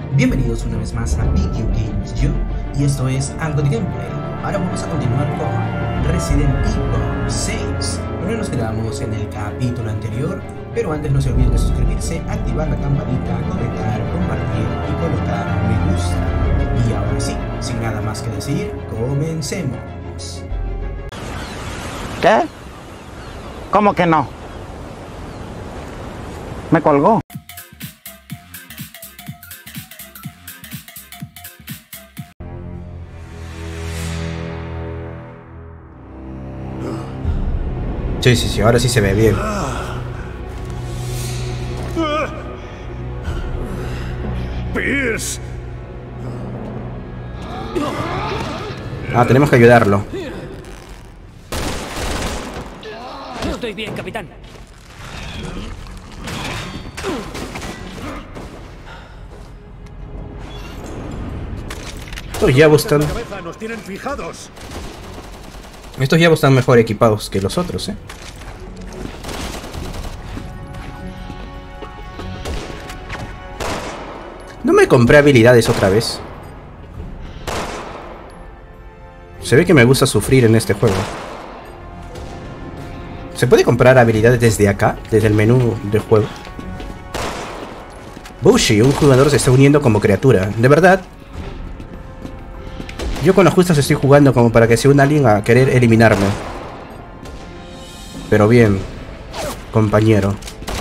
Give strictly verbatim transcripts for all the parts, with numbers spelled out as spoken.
Bienvenidos una vez más a B Q Games You, y esto es algo de gameplay. Ahora vamos a continuar con Resident Evil seis, donde nos quedamos en el capítulo anterior, pero antes no se olviden de suscribirse, activar la campanita, comentar, compartir y colocar me gusta. Y ahora sí, sin nada más que decir, comencemos. ¿Qué? ¿Cómo que no? Me colgó. Sí, sí, sí, ahora sí se ve bien. Pierce. Ah, tenemos que ayudarlo. Estoy bien, capitán. Estos Yabos están... Nos tienen fijados. Estos Yabos están mejor equipados que los otros, eh. No me compré habilidades otra vez. Se ve que me gusta sufrir en este juego. ¿Se puede comprar habilidades desde acá? Desde el menú del juego. Bushi, un jugador se está uniendo como criatura. ¿De verdad? Yo con los justos estoy jugando como para que se una alguien a querer eliminarme. Pero bien, compañero.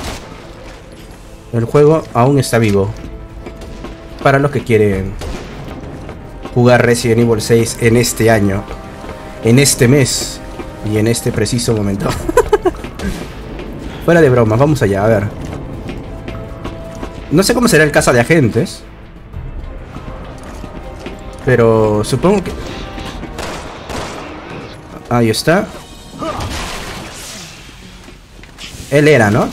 El juego aún está vivo. Para los que quieren jugar Resident Evil seis en este año, en este mes y en este preciso momento. Fuera de bromas, vamos allá, a ver. No sé cómo será el caso de agentes, pero supongo que... Ahí está. Él era, ¿no?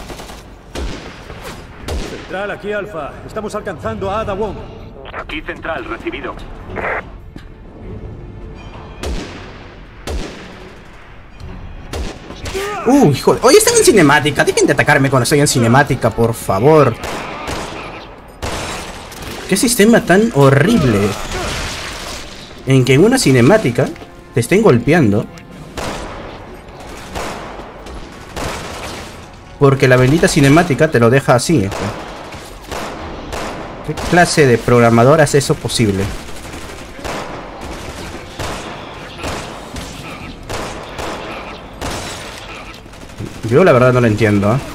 Central, aquí Alfa. Estamos alcanzando a Ada Wong. Aquí Central, recibido. Uy, joder. Oye, están en cinemática. Dejen de atacarme cuando estoy en cinemática, por favor. Qué sistema tan horrible. En que en una cinemática te estén golpeando porque la bendita cinemática te lo deja así. ¿Qué clase de programador hace eso posible? Yo la verdad no lo entiendo, ¿eh?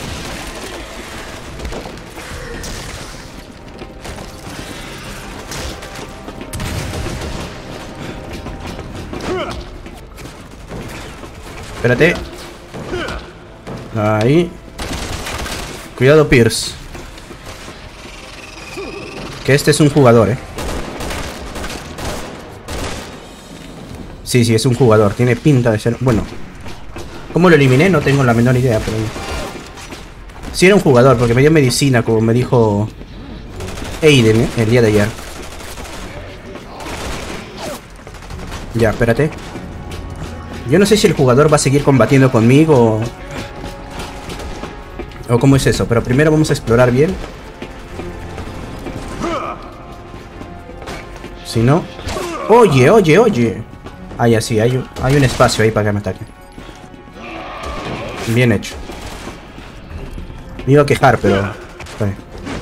Espérate. Ahí. Cuidado, Pierce. Que este es un jugador, eh. Sí, sí, es un jugador. Tiene pinta de ser... Bueno. ¿Cómo lo eliminé? No tengo la menor idea, pero... Sí era un jugador, porque me dio medicina, como me dijo Aiden, ¿eh? El día de ayer. Ya, espérate. Yo no sé si el jugador va a seguir combatiendo conmigo o... o cómo es eso, pero primero vamos a explorar bien. Si no... Oye, oye, oye. Ah, ya sí, hay un, hay un espacio ahí para que me ataque. Bien hecho. Me iba a quejar, pero... Vale.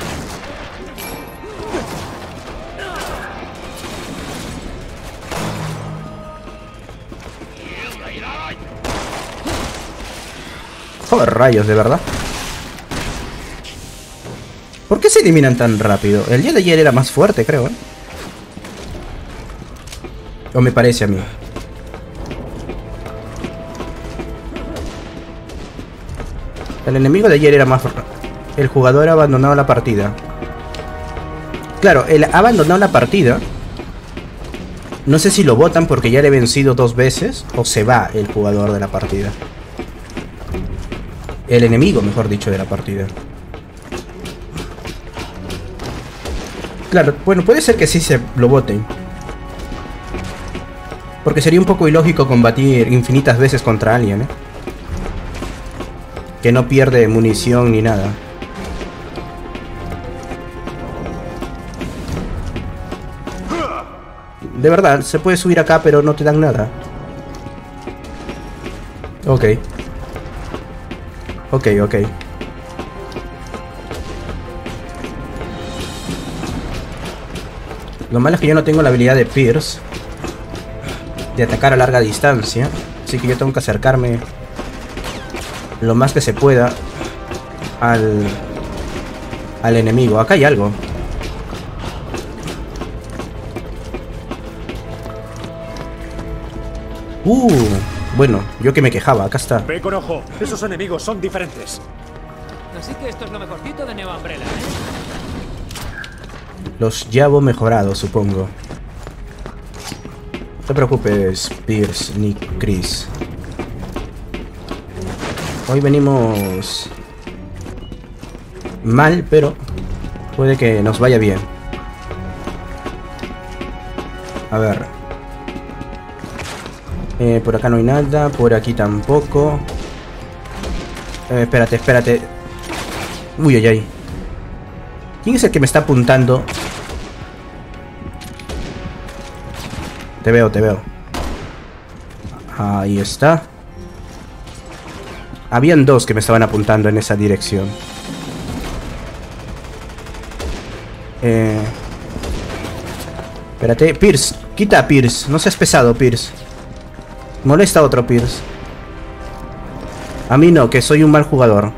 Joder, rayos, de verdad. ¿Por qué se eliminan tan rápido? El día de ayer era más fuerte, creo, ¿eh? O me parece a mí. El enemigo de ayer era más... El jugador ha abandonado la partida. Claro, el ha abandonado la partida. No sé si lo botan porque ya le he vencido dos veces o se va el jugador de la partida. El enemigo, mejor dicho, de la partida. Claro, bueno, puede ser que sí se lo boten. Porque sería un poco ilógico combatir infinitas veces contra alguien, ¿eh? Que no pierde munición ni nada. De verdad, se puede subir acá, pero no te dan nada. Ok. Ok, ok. Lo malo es que yo no tengo la habilidad de Pierce de atacar a larga distancia. Así que yo tengo que acercarme lo más que se pueda al, al enemigo. Acá hay algo. Uh, bueno, yo que me quejaba, acá está. Ve con ojo, esos enemigos son diferentes. Así que esto es lo mejorcito de Neo Umbrella, ¿eh? Los Yabo mejorados, supongo. No te preocupes, Pierce ni Chris. Hoy venimos mal, pero puede que nos vaya bien. A ver. Eh, por acá no hay nada, por aquí tampoco. Eh, espérate, espérate. Uy, ay, ay. ¿Quién es el que me está apuntando? Te veo, te veo. Ahí está. Habían dos que me estaban apuntando en esa dirección. Eh... Espérate, Pierce. Quita a Pierce. No seas pesado, Pierce. Molesta a otro Pierce. A mí no, que soy un mal jugador.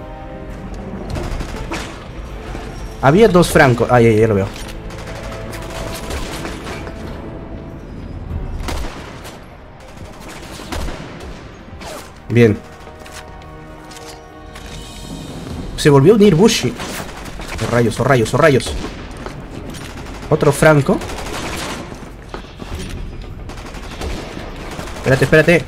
Había dos francos. Ay, ay, ya lo veo. Bien. Se volvió a unir Bushi. Oh rayos, oh rayos, oh rayos. Otro franco. Espérate, espérate.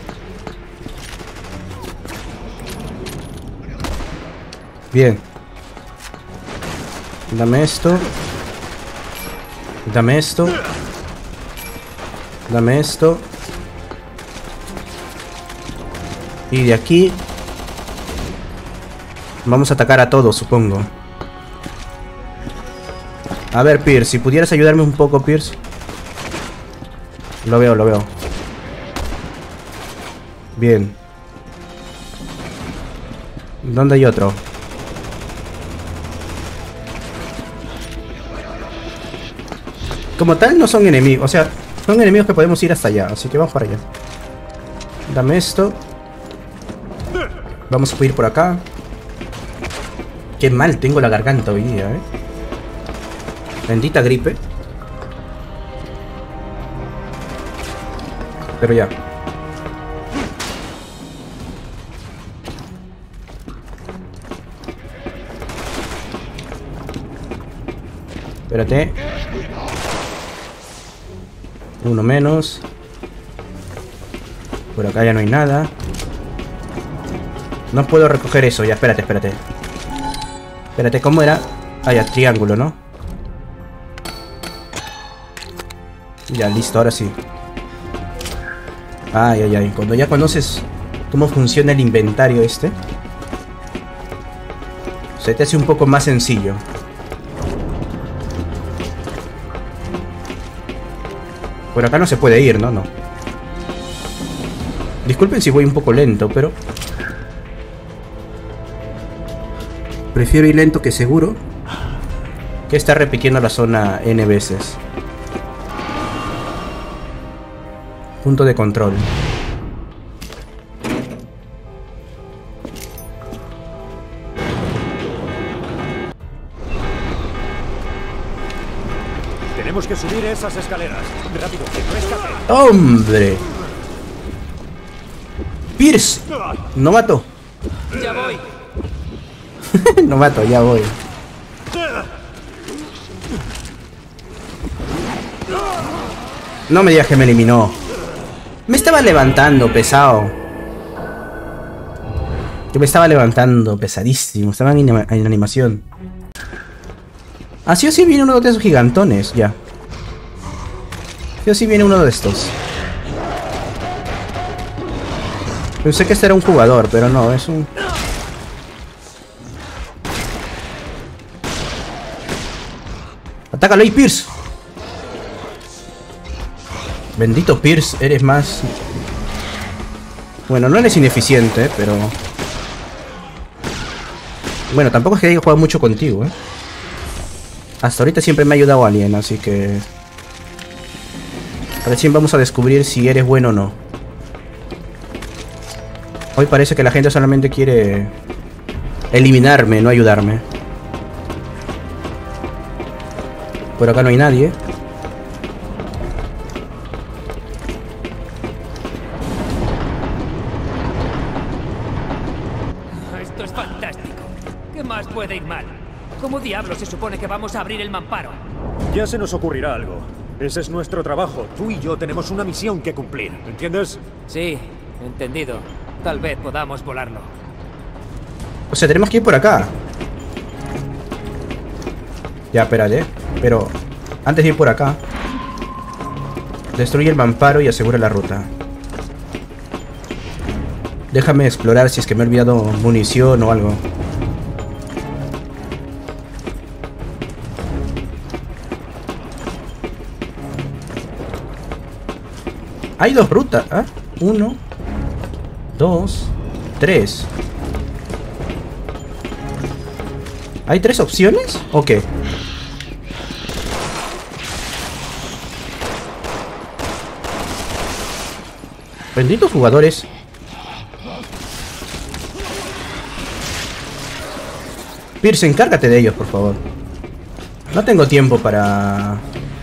Bien. Dame esto. Dame esto. Dame esto. Y de aquí vamos a atacar a todos, supongo. A ver, Pierce, si pudieras ayudarme un poco, Pierce. Lo veo, lo veo. Bien. ¿Dónde hay otro? Como tal no son enemigos, o sea, son enemigos que podemos ir hasta allá, así que vamos para allá. Dame esto. Vamos a ir por acá. Qué mal tengo la garganta hoy día, eh. Bendita gripe. Pero ya. Espérate. Uno menos. Por acá ya no hay nada. No puedo recoger eso, ya, espérate, espérate. Espérate, ¿cómo era? Ah, ya, triángulo, ¿no? Ya, listo, ahora sí. Ay, ay, ay, cuando ya conoces cómo funciona el inventario este, se te hace un poco más sencillo. Por acá no se puede ir, ¿no? No. Disculpen si voy un poco lento, pero prefiero ir lento que seguro que estar repitiendo la zona N veces. Punto de control. Tenemos que subir esas escaleras. Rápido, que no escape. ¡Hombre! ¡Pierce! ¡Novato! Ya voy. Novato, ya voy. No me digas que me eliminó. Me estaba levantando, pesado. Yo me estaba levantando, pesadísimo. Estaba en, anima en animación. Así o sí viene uno de esos gigantones, ya. Sí o sí viene uno de estos. Pensé que este era un jugador, pero no, es un... Atácalo ahí, Pierce. Bendito Pierce, eres más... Bueno, no eres ineficiente, pero... Bueno, tampoco es que haya jugado mucho contigo, ¿eh? Hasta ahorita siempre me ha ayudado alguien, así que... Recién vamos a descubrir si eres bueno o no. Hoy parece que la gente solamente quiere... eliminarme, no ayudarme. Por acá no hay nadie. Esto es fantástico. ¿Qué más puede ir mal? ¿Cómo diablos se supone que vamos a abrir el mamparo? Ya se nos ocurrirá algo. Ese es nuestro trabajo. Tú y yo tenemos una misión que cumplir. ¿Entiendes? Sí, entendido. Tal vez podamos volarlo. O sea, tenemos que ir por acá. Ya, espérate. Pero antes de ir por acá, destruye el mamparo y asegura la ruta. Déjame explorar si es que me he olvidado munición o algo. Hay dos rutas, ¿eh? Uno, dos, tres. ¿Hay tres opciones? ¿O qué? Benditos jugadores. Pierce, encárgate de ellos, por favor. No tengo tiempo para...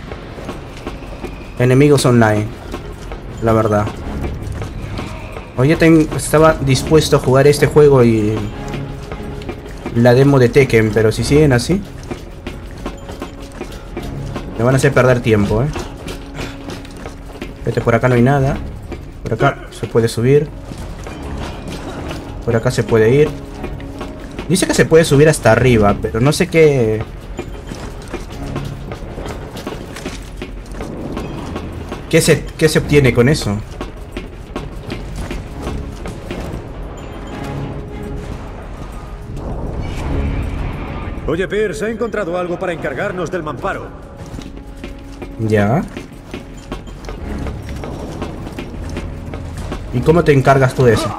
enemigos online. La verdad. Oye, ten... estaba dispuesto a jugar este juego y... la demo de Tekken, pero si siguen así... me van a hacer perder tiempo, eh. Vete, por acá no hay nada. Por acá se puede subir. Por acá se puede ir. Dice que se puede subir hasta arriba, pero no sé qué... ¿Qué se, qué se obtiene con eso? Oye, Pierce, he encontrado algo para encargarnos del mamparo. Ya. ¿Y cómo te encargas tú de eso?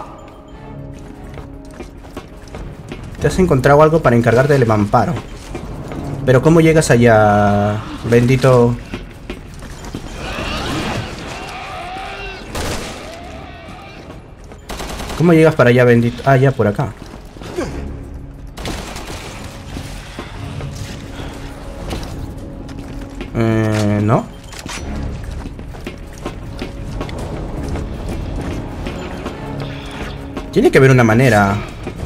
Te has encontrado algo para encargarte del mamparo. Pero ¿cómo llegas allá, bendito? ¿Cómo llegas para allá, bendito? Ah, ya, por acá. Eh, ¿no? Tiene que haber una manera.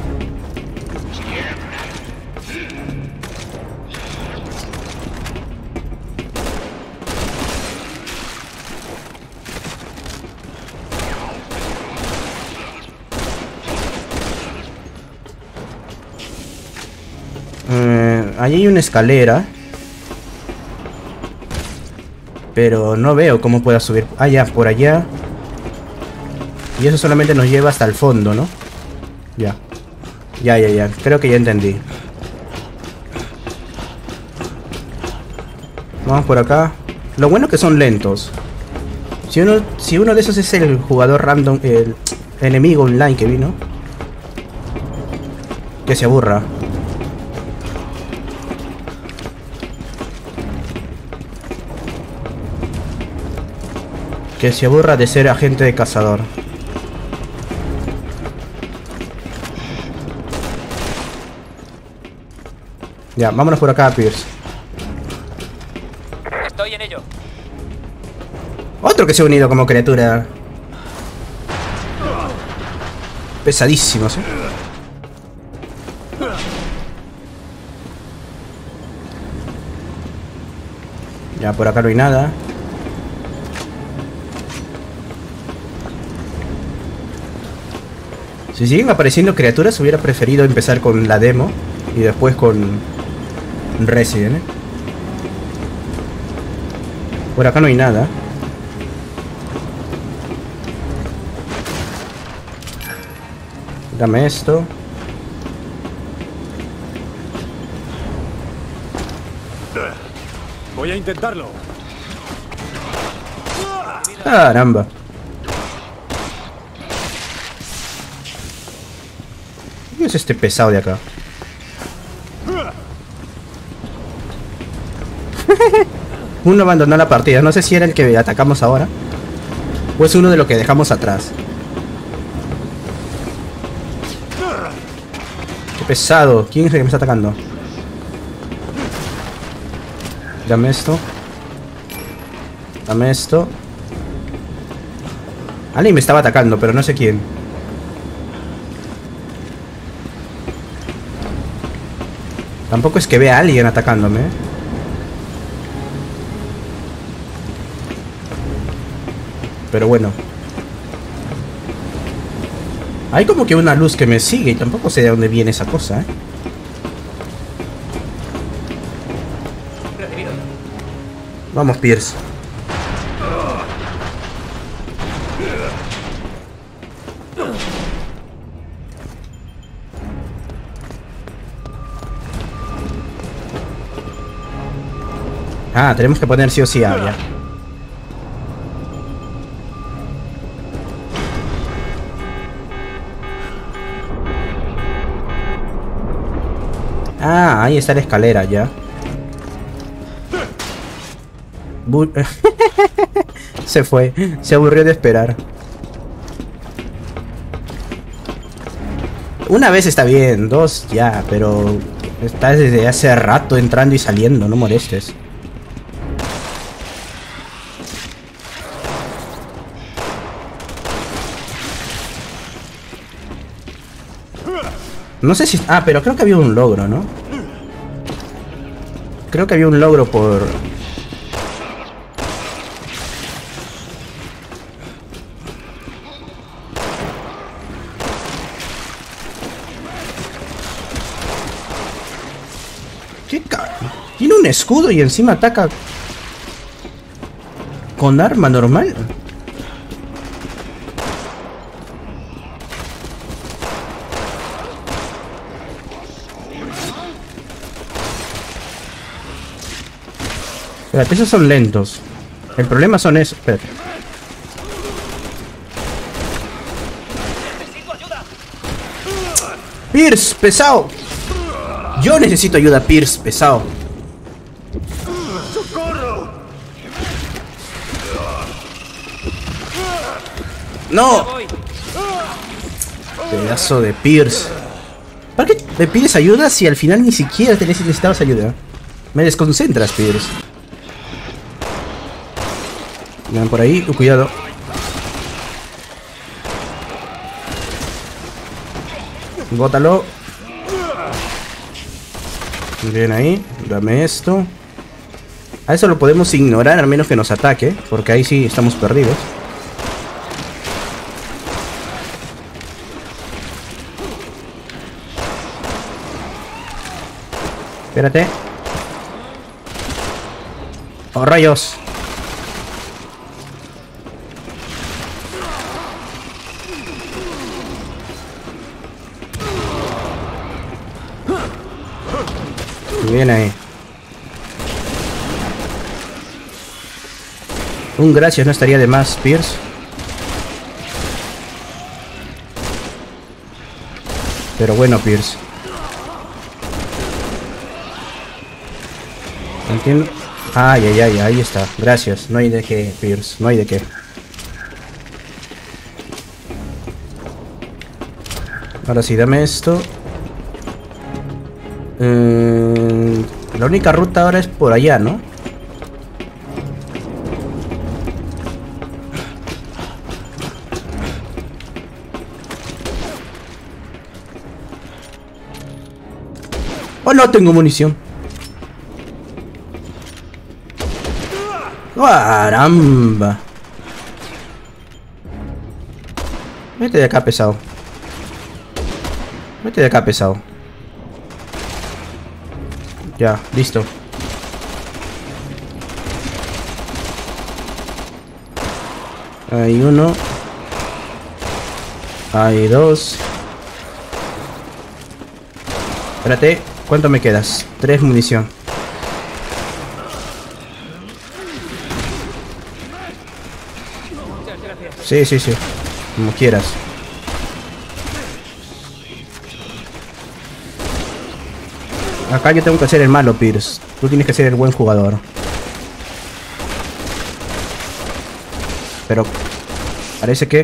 Eh, ahí hay una escalera. Pero no veo cómo pueda subir. Ah, ya, por allá. Y eso solamente nos lleva hasta el fondo, ¿no? Ya. Ya, ya, ya. Creo que ya entendí. Vamos por acá. Lo bueno es que son lentos. Si uno, si uno de esos es el jugador random, el enemigo online que vino, que se aburra. Que se aburra de ser agente de cazador. Ya, vámonos por acá, Pierce. Estoy en ello. Otro que se ha unido como criatura. Pesadísimos, ¿eh? Ya, por acá no hay nada. Si siguen apareciendo criaturas, hubiera preferido empezar con la demo y después con Resident, ¿eh? Por acá no hay nada. Dame esto. Voy a intentarlo. Caramba. ¿Qué es este pesado de acá? Uno abandonó la partida. No sé si era el que atacamos ahora o es uno de los que dejamos atrás. Qué pesado. ¿Quién es el que me está atacando? Dame esto. Dame esto. Alguien me estaba atacando, pero no sé quién. Tampoco es que vea a alguien atacándome, ¿eh? Pero bueno. Hay como que una luz que me sigue y tampoco sé de dónde viene esa cosa, ¿eh? Vamos, Pierce. Ah, tenemos que poner sí o sí agua. Ah, ahí está la escalera ya. Bu se fue, se aburrió de esperar. Una vez está bien, dos ya, pero estás desde hace rato entrando y saliendo, no molestes. No sé si... Ah, pero creo que había un logro, ¿no? Creo que había un logro por... ¿Qué ca... Tiene un escudo y encima ataca... con arma normal. Espérate, esos son lentos. El problema son esos. Espérate. Pierce, pesado. Yo necesito ayuda, Pierce, pesado. No. Pedazo de Pierce. ¿Para qué me pides ayuda si al final ni siquiera te necesitabas ayuda? Me desconcentras, Pierce. Vean por ahí, uh, cuidado. Bótalo. Bien ahí, dame esto. A eso lo podemos ignorar, al menos que nos ataque, porque ahí sí estamos perdidos. Espérate. ¡Oh, rayos! Bien ahí. Un gracias no estaría de más, Pierce. Pero bueno, Pierce. ¿Entiendo? Ay, ay, ay, ahí está. Gracias. No hay de qué, Pierce. No hay de qué. Ahora sí, dame esto. Eh, la única ruta ahora es por allá, ¿no? Oh, no tengo munición. ¡Caramba! Vete de acá, pesado. Vete de acá, pesado. Ya, listo. Hay uno. Hay dos. Espérate, ¿cuánto me quedas? Tres munición. Sí, sí, sí. Como quieras. Acá yo tengo que ser el malo, Pierce. Tú tienes que ser el buen jugador. Pero parece que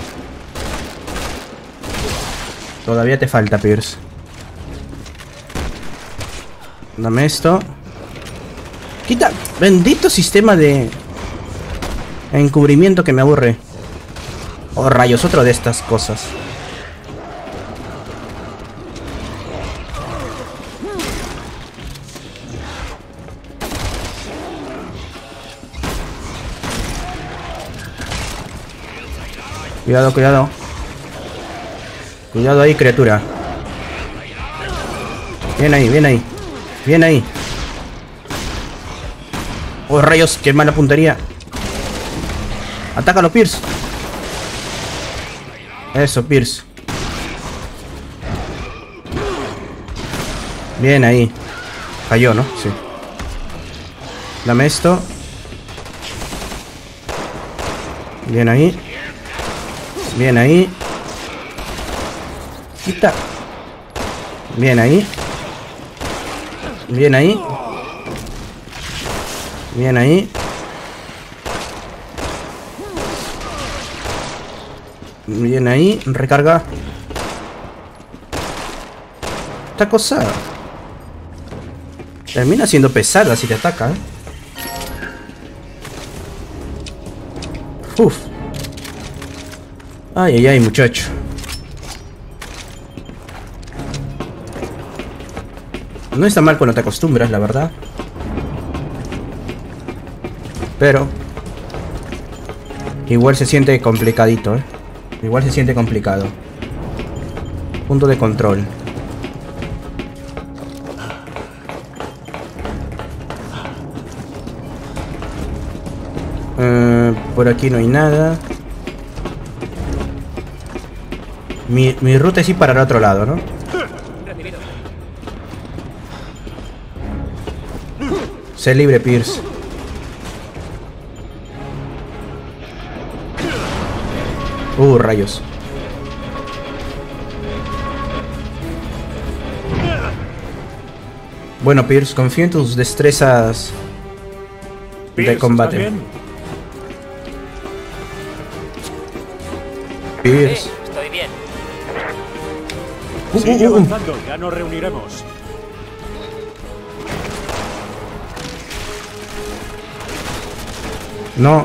todavía te falta, Pierce. Dame esto. Quita. Bendito sistema de encubrimiento que me aburre. Oh, rayos, otro de estas cosas. Cuidado, cuidado. Cuidado ahí, criatura. Bien ahí, bien ahí. Bien ahí. Oh, rayos, qué mala puntería. Atácalo, Pierce. Eso, Pierce. Bien ahí. Falló, ¿no? Sí. Dame esto. Bien ahí. Bien ahí. Quita. Bien ahí. Bien ahí. Bien ahí. Bien ahí. Recarga. Esta cosa termina siendo pesada si te ataca, ¿eh? Uf. Ay, ay, ay, muchacho. No está mal cuando te acostumbras, la verdad. Pero igual se siente complicadito, ¿eh? Igual se siente complicado. Punto de control. Uh, por aquí no hay nada. Mi, mi ruta es ir para el otro lado, ¿no? Sé libre, Pierce. Uh, rayos. Bueno, Pierce, confío en tus destrezas de combate. Pierce. Sí, estoy bien. Uh, Sigue uh, uh. avanzando, ya nos reuniremos. No.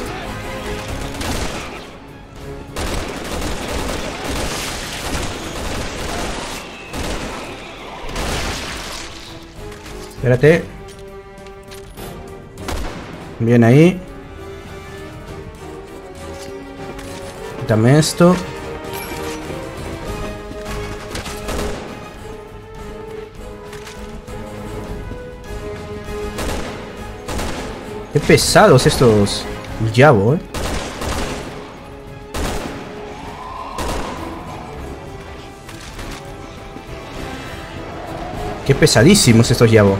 Espérate. Bien ahí. Quítame esto. Qué pesados estos Yabo, eh. Qué pesadísimos estos Yabo.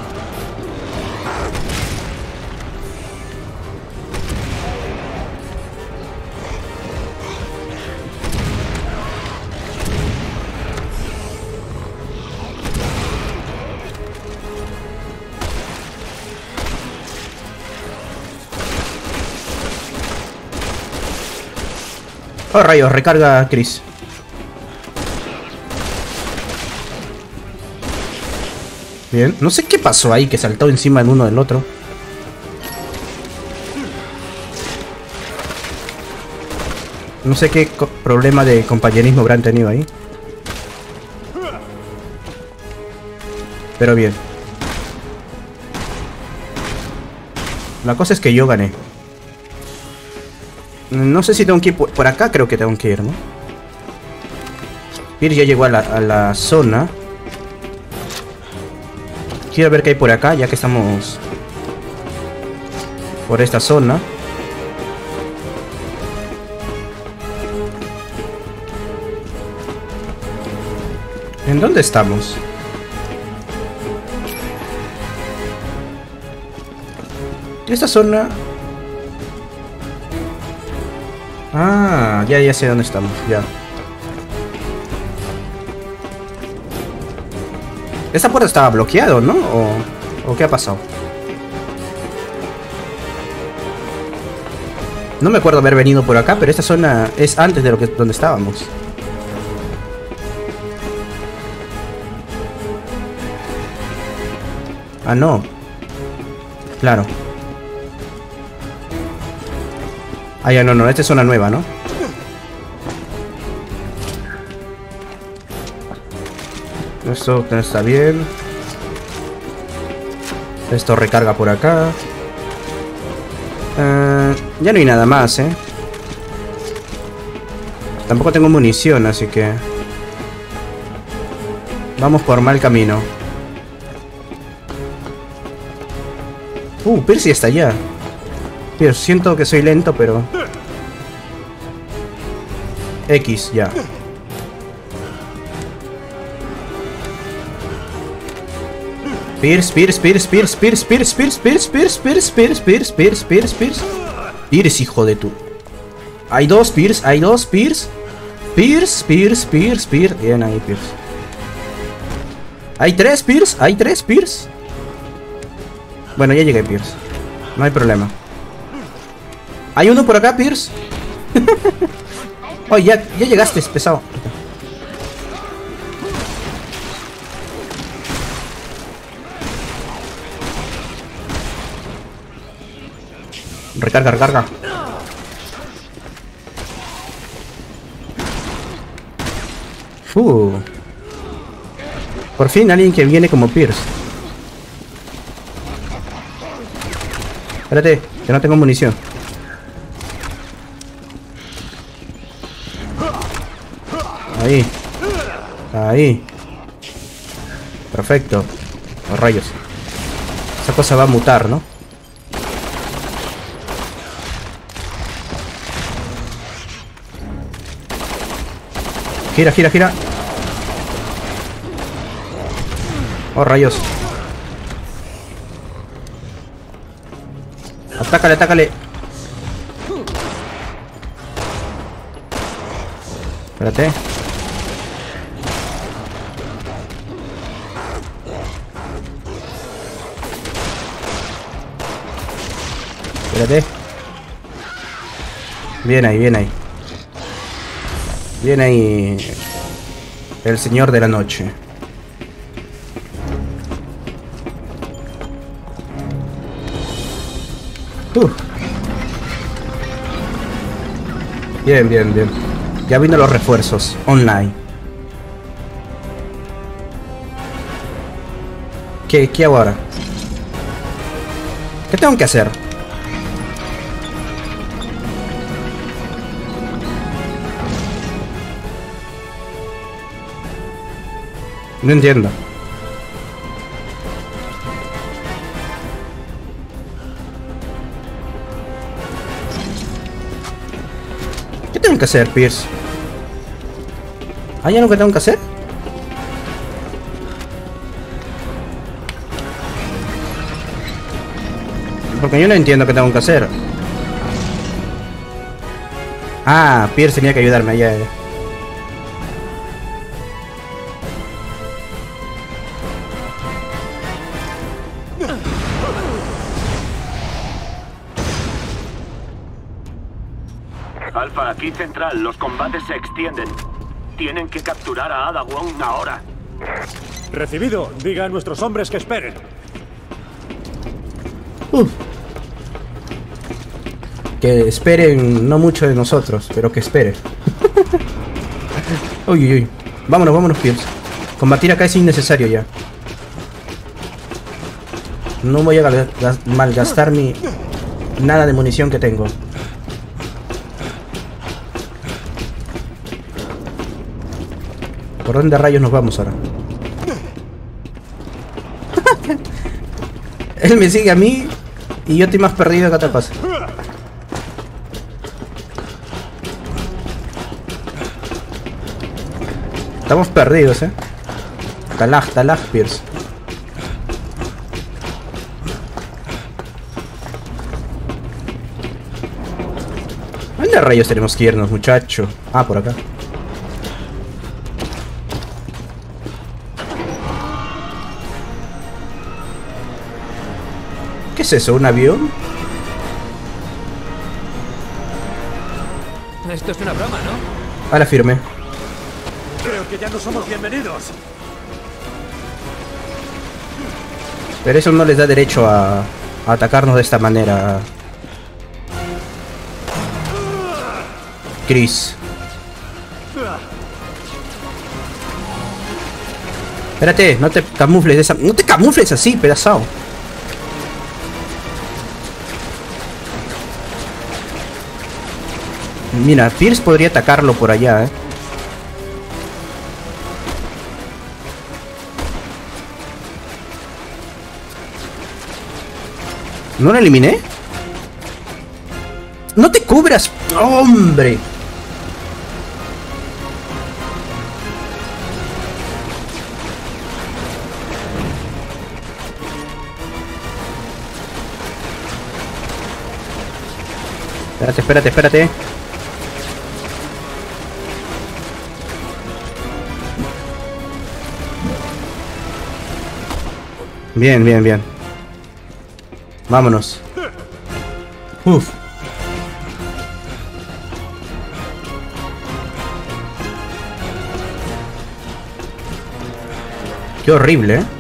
Oh, rayos, recarga Chris. Bien, no sé qué pasó ahí, que saltó encima de uno del otro. No sé qué problema de compañerismo habrán tenido ahí. Pero bien. La cosa es que yo gané. No sé si tengo que ir por, por acá, creo que tengo que ir, ¿no? Pierce ya llegó a la, a la zona. Quiero ver qué hay por acá, ya que estamos por esta zona. ¿En dónde estamos? Esta zona Ah, ya, ya sé dónde estamos, ya. Esta puerta estaba bloqueada, ¿no? ¿O, o qué ha pasado? No me acuerdo haber venido por acá, pero esta zona es antes de lo que donde estábamos. Ah, no. Claro. Ah, ya no, no, esta es zona nueva, ¿no? Esto está bien. Esto recarga por acá. Uh, ya no hay nada más, ¿eh? Tampoco tengo munición, así que... Vamos por mal camino. Uh, Percy está allá. Tío, siento que soy lento, pero... X, ya. Pierce, Pierce, Pierce, Pierce, Pierce, Pierce, Pierce, Pierce, Pierce, Pierce, Pierce, Pierce, Pierce, Pierce, Pierce. Pierce, hijo de tu. Hay dos Pierce, hay dos Pierce. Pierce, Pierce, Pierce, Pierce. Bien ahí, Pierce. Hay tres Pierce, hay tres Pierce. Bueno, ya llegué, Pierce. No hay problema. Hay uno por acá, Pierce. Oh, ya, ya llegaste, pesado. Recarga, recarga. Uh. Por fin alguien que viene como Pierce. Espérate, que no tengo munición. Ahí. Ahí. Perfecto. Los rayos. Esa cosa va a mutar, ¿no? Gira, gira, gira. Oh, rayos. Atácale, atácale. Espérate. Espérate. Bien ahí, bien ahí. Bien ahí. El señor de la noche. Uh. Bien, bien, bien. Ya vino los refuerzos online. ¿Qué, qué hago ahora? ¿Qué tengo que hacer? No entiendo. ¿Qué tengo que hacer, Pierce? ¿Hay algo que tengo que hacer? Porque yo no entiendo qué tengo que hacer. Ah, Pierce tenía que ayudarme allá. Alfa, aquí central. Los combates se extienden. Tienen que capturar a Ada Wong ahora. Recibido. Diga a nuestros hombres que esperen. Uf. Que esperen no mucho de nosotros, pero que esperen. Uy, uy, uy. Vámonos, vámonos, Pierce. Combatir acá es innecesario ya. No voy a malgastar mi... nada de munición que tengo. ¿Por dónde rayos nos vamos ahora? Él me sigue a mí y yo estoy más perdido que otra cosa. Estamos perdidos, eh. Talag, talag, Pierce. dónde rayos tenemos que irnos, muchacho? Ah, por acá. ¿Qué es eso? ¿Un avión? Esto es una broma, ¿no? A la firme. Creo que ya no somos bienvenidos. Pero eso no les da derecho a, a atacarnos de esta manera. Chris. Espérate, no te camufles de esa... No te camufles así, pedazao. Mira, Pierce podría atacarlo por allá, eh. ¿No lo eliminé? ¡No te cubras! ¡Hombre! Espérate, espérate, espérate. Bien, bien, bien. Vámonos. Uf. Qué horrible, ¿eh?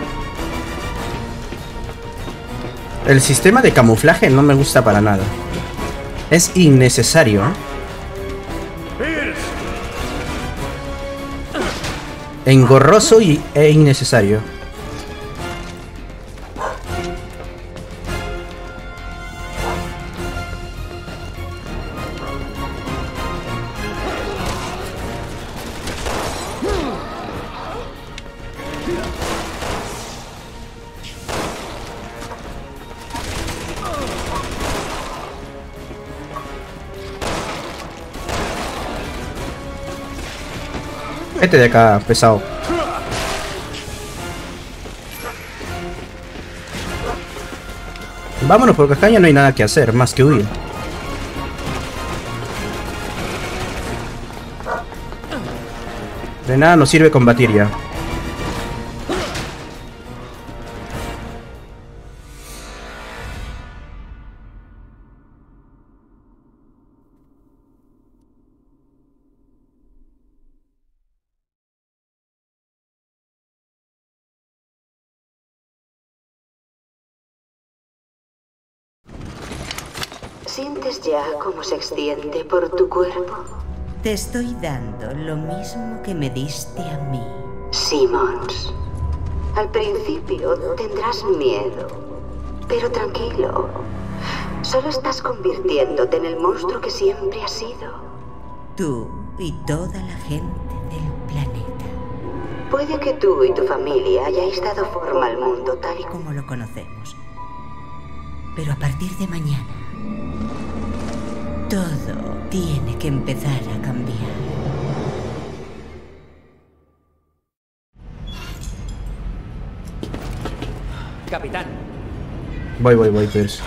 El sistema de camuflaje no me gusta para nada. Es innecesario, ¿eh? Engorroso y, e innecesario. Vete de acá, pesado. Vámonos, porque acá ya no hay nada que hacer, más que huir. De nada nos sirve combatir ya. ¿Sientes ya cómo se extiende por tu cuerpo? Te estoy dando lo mismo que me diste a mí. Simmons, al principio tendrás miedo, pero tranquilo. Solo estás convirtiéndote en el monstruo que siempre has sido. Tú y toda la gente del planeta. Puede que tú y tu familia hayáis dado forma al mundo tal y como... como lo conocemos. Pero a partir de mañana, todo tiene que empezar a cambiar. Capitán. Voy, voy, voy, Pierce.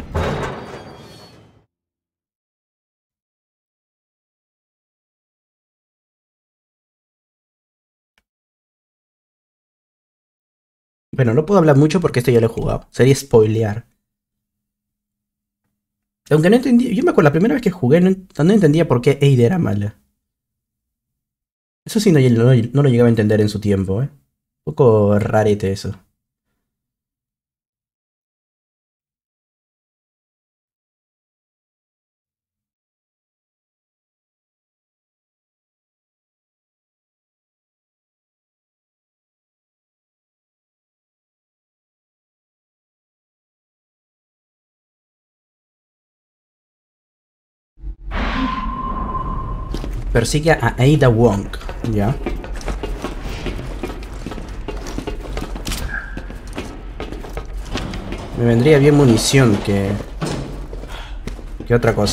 Bueno, no puedo hablar mucho porque esto ya lo he jugado. Sería spoilear. Aunque no entendí, yo me acuerdo la primera vez que jugué no, no entendía por qué Ada era mala. Eso sí no, no, no lo llegaba a entender en su tiempo, ¿eh? Un poco rarete eso. Persigue a Ada Wong, ya. Me vendría bien munición que... que otra cosa.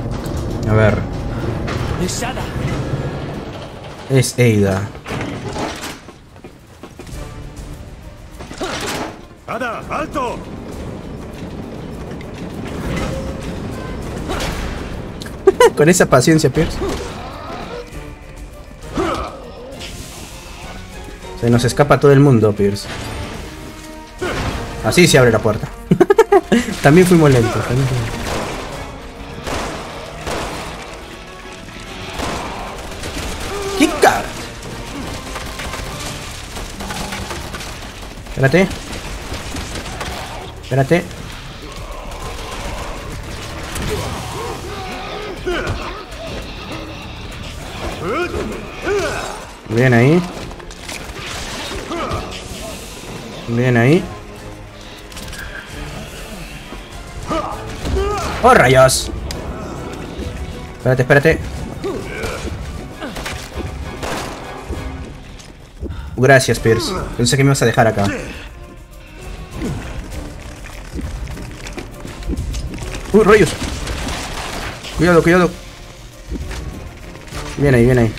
A ver. Es Ada. Es Ada. ¡Ada, alto! Con esa paciencia, Pierce. Se nos escapa todo el mundo, Pierce. Así se abre la puerta. También fuimos lentos. También fuimos... ¡Kika! Espérate. Espérate. Bien ahí. Bien ahí. ¡Oh, rayos! Espérate, espérate. Gracias, Pierce. Pensé que me ibas a dejar acá. ¡Uh, rayos! Cuidado, cuidado. Bien ahí, bien ahí.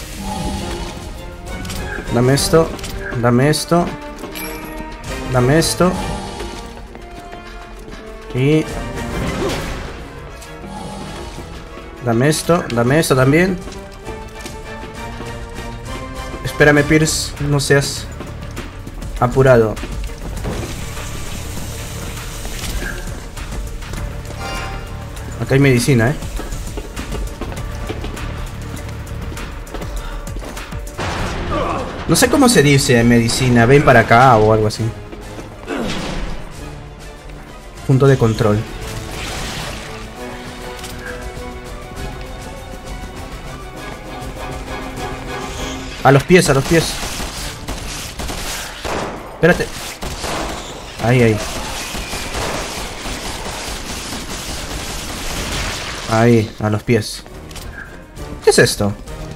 Dame esto. Dame esto. Dame esto. Y... Dame esto. Dame esto también. Espérame, Pierce. No seas apurado. Acá hay medicina, ¿eh? No sé cómo se dice medicina. Ven para acá o algo así. Punto de control. A los pies, a los pies. Espérate. Ahí, ahí. Ahí, a los pies. ¿Qué es esto?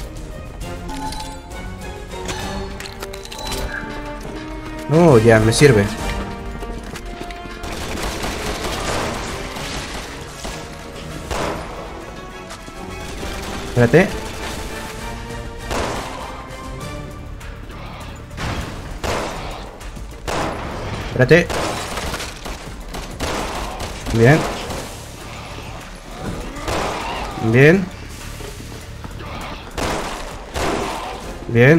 Oh, ya, me sirve. Espérate. Espérate. Bien. Bien. Bien.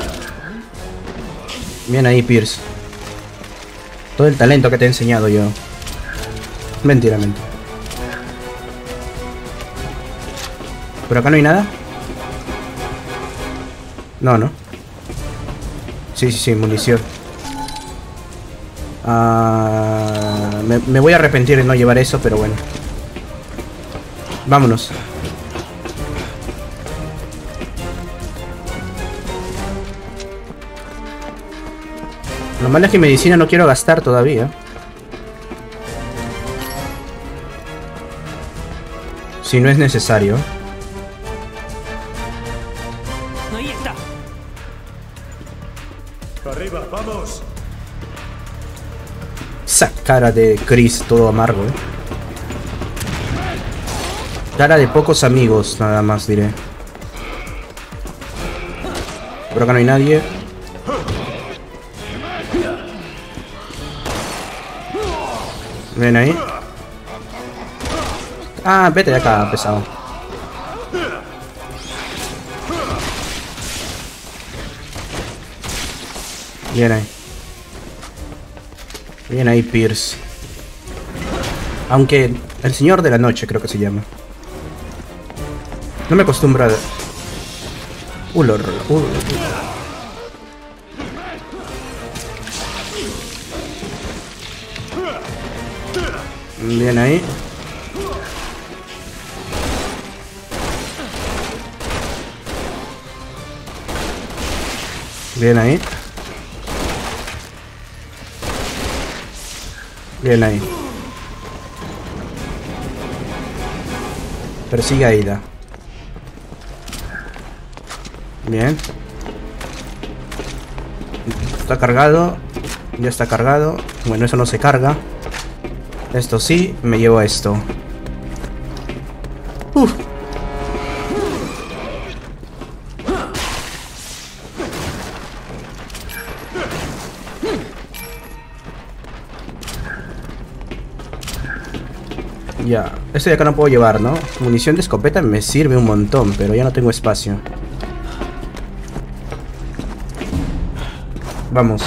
Bien ahí, Pierce. Todo el talento que te he enseñado yo. Mentira, mentira. ¿Por acá no hay nada? No, no. Sí, sí, sí, munición. Uh, me, me voy a arrepentir de no llevar eso, pero bueno. Vámonos. Lo malo es que medicina no quiero gastar todavía. Si no es necesario. Ahí está. Arriba, vamos. Esa cara de Chris, todo amargo, ¿eh? Cara de pocos amigos, nada más diré. Por acá no hay nadie. Ven ahí. Ah, vete de acá, pesado. Bien ahí. Bien ahí, Pierce. Aunque el señor de la noche creo que se llama. No me acostumbro a... Uh, lo, uh, uh. Bien ahí. Bien ahí. Bien ahí. Persigue a Ada. Bien. Está cargado. Ya está cargado. Bueno, eso no se carga. Esto sí, me llevo a esto. Uf. Ya, esto de acá no puedo llevar, ¿no? Munición de escopeta me sirve un montón, pero ya no tengo espacio. Vamos.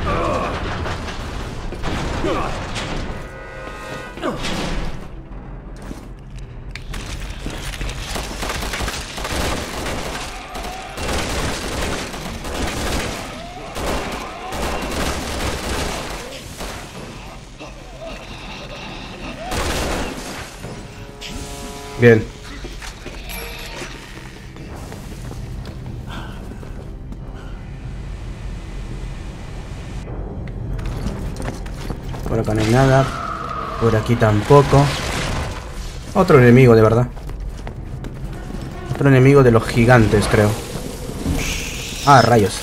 Bien. Por acá no hay nada. Por aquí tampoco. Otro enemigo, de verdad. Otro enemigo de los gigantes, creo. Ah, rayos.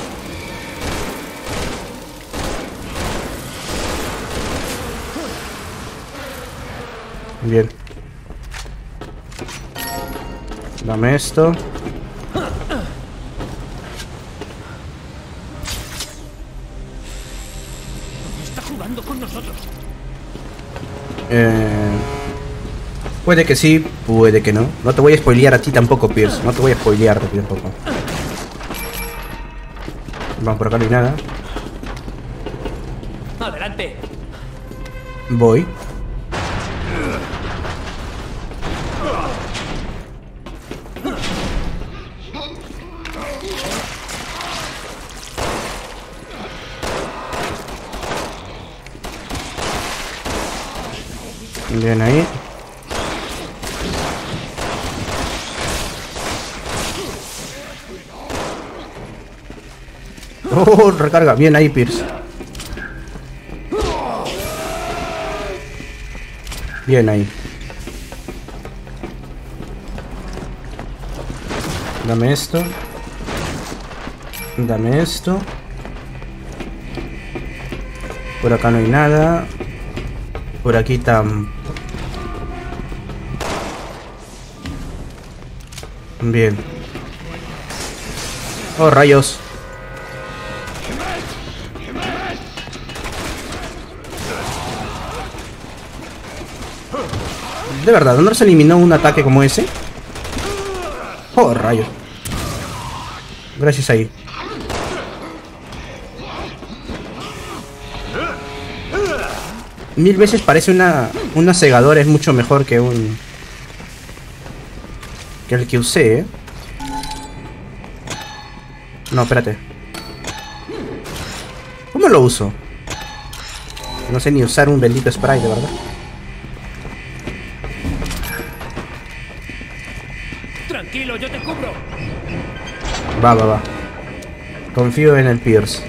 Bien. Dame esto. Está jugando con nosotros. Eh, puede que sí, puede que no. No te voy a spoilear a ti tampoco, Pierce. No te voy a spoilear a ti tampoco. Vamos, por acá no hay nada. Adelante. Voy. Bien ahí. Oh, recarga. Bien ahí, Pierce. Bien ahí. Dame esto. Dame esto. Por acá no hay nada. Por aquí tampoco. Bien. Oh, rayos. De verdad, ¿no se eliminó un ataque como ese? Oh, rayos. Gracias ahí. Mil veces parece una, una segadora, es mucho mejor que un... que el que usé, ¿eh? No, espérate. ¿Cómo lo uso? No sé ni usar un bendito spray, de verdad. Tranquilo, yo te cubro. Va, va, va. Confío en el Pierce.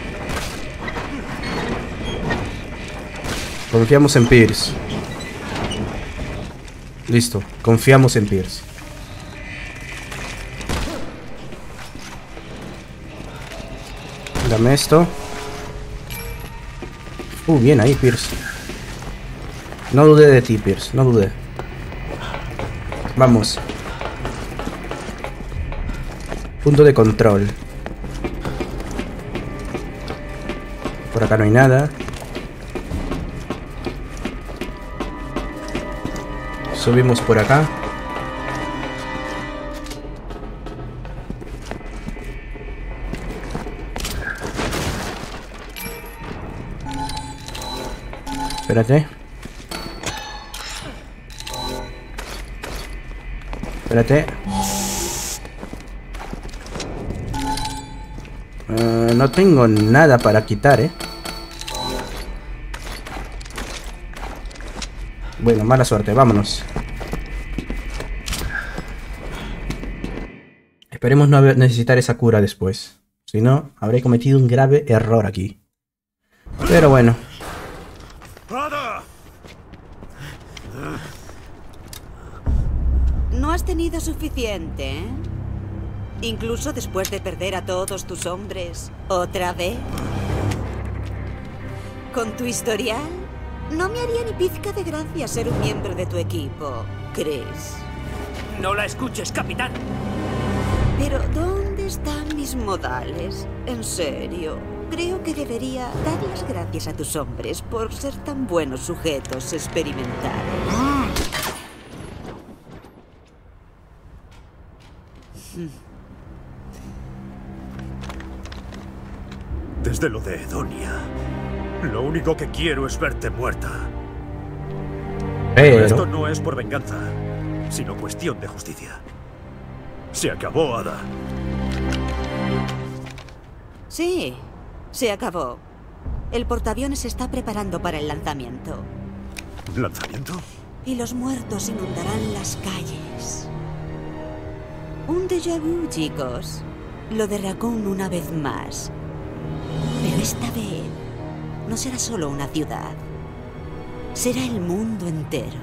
Confiamos en Pierce. Listo, confiamos en Pierce. Dame esto. Uh, bien ahí, Pierce. No dudé de ti, Pierce, no dudé. Vamos. Punto de control. Por acá no hay nada. Subimos por acá. Espérate. Espérate. Uh, no tengo nada para quitar, eh. Bueno, mala suerte, vámonos. Esperemos no necesitar esa cura después. Si no, habré cometido un grave error aquí. Pero bueno. No has tenido suficiente, ¿eh? Incluso después de perder a todos tus hombres. ¿Otra vez? Con tu historial, no me haría ni pizca de gracia ser un miembro de tu equipo, ¿crees? No la escuches, capitán. Pero, ¿dónde están mis modales? En serio, creo que debería dar las gracias a tus hombres por ser tan buenos sujetos experimentales. Desde lo de Edonia, lo único que quiero es verte muerta. Pero esto no es por venganza, sino cuestión de justicia. Se acabó, Ada. Sí, se acabó. El portaaviones se está preparando para el lanzamiento. ¿Lanzamiento? Y los muertos inundarán las calles. Un déjà vu, chicos. Lo de Raccoon una vez más. Pero esta vez no será solo una ciudad. Será el mundo entero.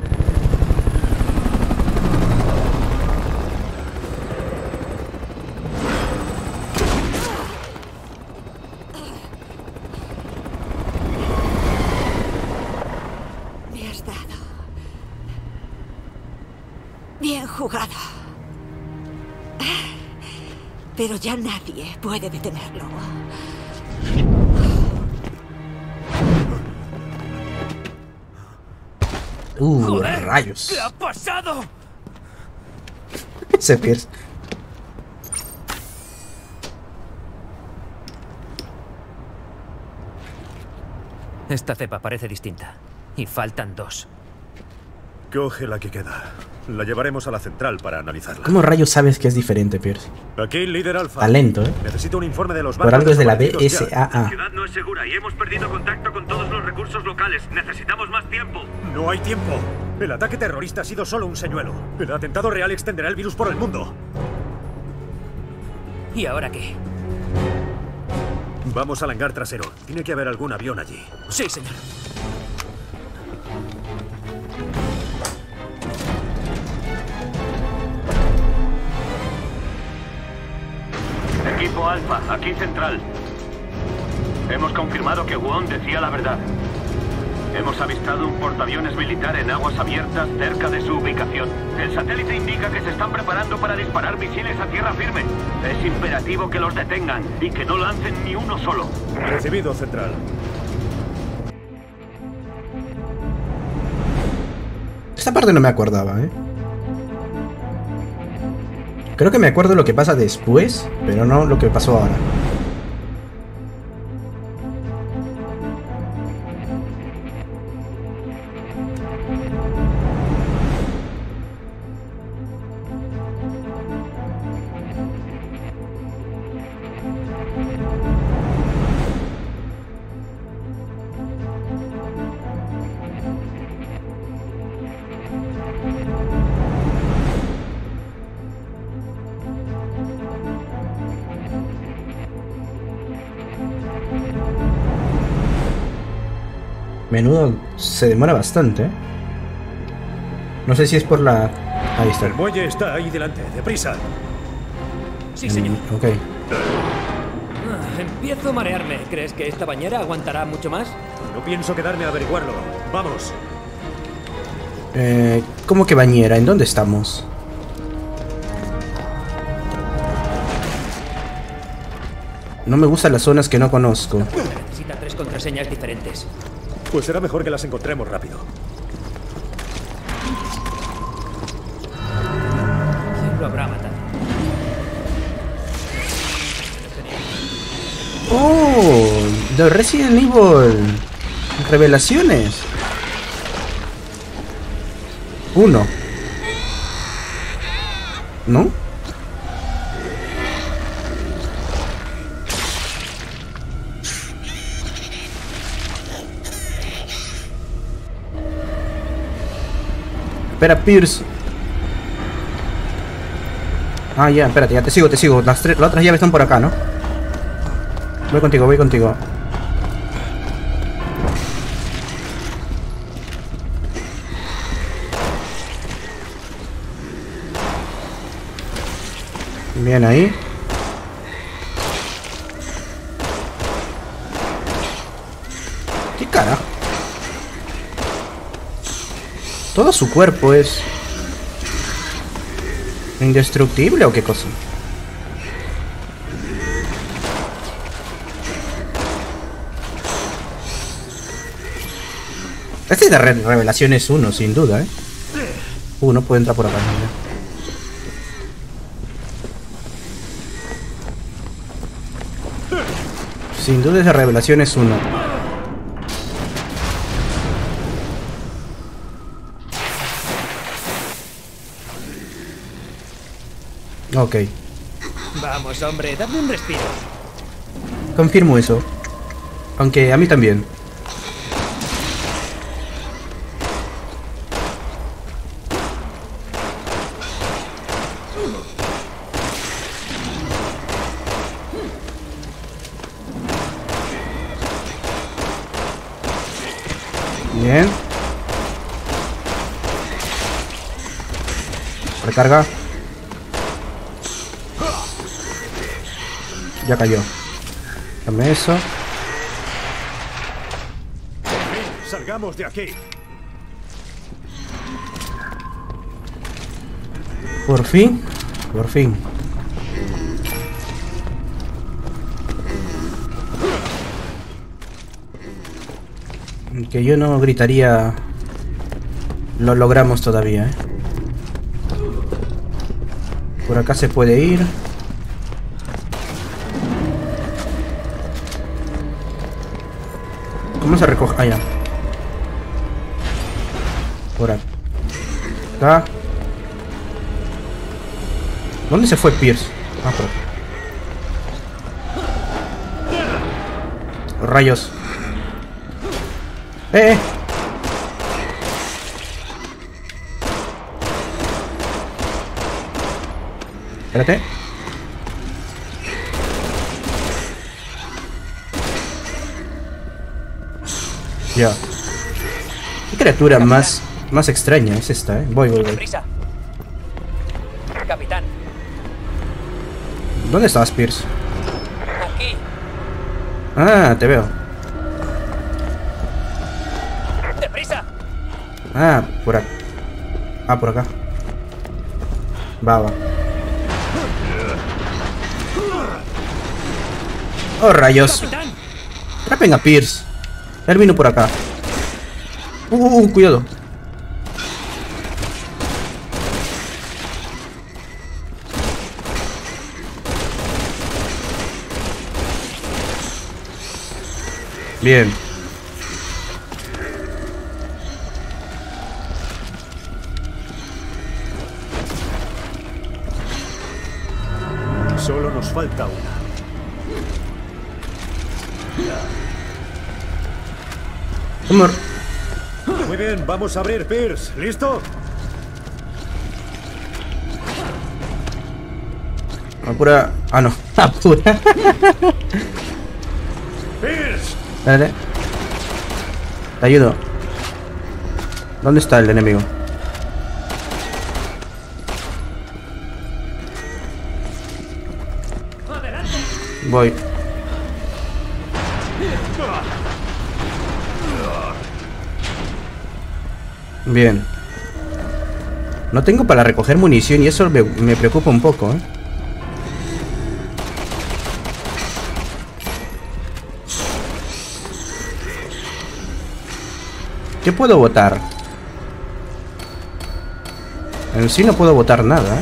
Me has dado. Bien jugado. Pero ya nadie puede detenerlo. Uh, ¡Joder! rayos. ¿Qué ha pasado? Ese Pierce. Esta cepa parece distinta. Y faltan dos. Coge la que queda. La llevaremos a la central para analizarla. ¿Cómo rayos sabes que es diferente, Pierce? Aquí, líder Alfa. Talento, ¿eh? Necesito un informe de los Por algo es de la B desaparecidos S ya. A A. La ciudad no es segura y hemos perdido contacto con todos los recursos locales. Necesitamos más tiempo. No hay tiempo. El ataque terrorista ha sido solo un señuelo. El atentado real extenderá el virus por el mundo. ¿Y ahora qué? Vamos al hangar trasero. Tiene que haber algún avión allí. Sí, señor. Equipo Alfa, aquí central. Hemos confirmado que Wong decía la verdad. Hemos avistado un portaaviones militar en aguas abiertas cerca de su ubicación. El satélite indica que se están preparando para disparar misiles a tierra firme. Es imperativo que los detengan y que no lancen ni uno solo. Recibido, central. Esta parte no me acordaba, ¿eh? Creo que me acuerdo lo que pasa después, pero no lo que pasó ahora. Menudo, se demora bastante, ¿eh? No sé si es por la... Ahí está. El muelle está ahí delante. ¡Deprisa! Sí, señor. Mm, ok. Ah, empiezo a marearme. ¿Crees que esta bañera aguantará mucho más? No pienso quedarme a averiguarlo. ¡Vamos! Eh, ¿Cómo que bañera? ¿En dónde estamos? No me gustan las zonas que no conozco. Necesita tres contraseñas diferentes. Pues será mejor que las encontremos rápido. Se lo habrá matado. ¡Oh! De Resident Evil. Revelaciones. Uno. ¿No? Espera, Pierce. Ah, ya, espérate, ya te sigo, te sigo. Las, tres, las otras llaves están por acá, ¿no? Voy contigo, voy contigo. Bien ahí. ¿Qué cara? Todo su cuerpo es... ¿indestructible o qué cosa? Este es de Re Revelaciones uno, sin duda, ¿eh? Uh, no puedo entrar por acá. Mira. Sin duda esa revelación es uno. Ok. Vamos, hombre, dame un respiro. Confirmo eso. Aunque a mí también. Bien. Recarga. Ya cayó. Dame eso. Salgamos de aquí. Por fin. Por fin. Que yo no gritaría. Lo logramos todavía, ¿eh? Por acá se puede ir. ¿Cómo se recoge? Ah, ya. Por acá. ¿Dónde se fue Pierce? Ah, por acá. Rayos. ¡Eh! eh. Espérate. Ya. ¿Qué criatura más, más extraña es esta, eh? Voy, voy, voy. Prisa. Capitán. ¿Dónde estás, Pierce? Aquí. Ah, te veo. ¡Deprisa! Ah, por acá. Ah, por acá. Va, va. Oh, rayos. ¡Capitán! Trapen a Pierce. Él vino por acá. Uh, uh, uh, cuidado. Bien. Solo nos falta una. Amor. Muy bien, vamos a abrir, Pierce. ¿Listo? Apura. Ah, no. Apura. Pierce. Espérate. Te ayudo. ¿Dónde está el enemigo? Voy. Bien. No tengo para recoger munición y eso me, me preocupa un poco, ¿eh? ¿Qué puedo botar? En sí no puedo botar nada, ¿eh?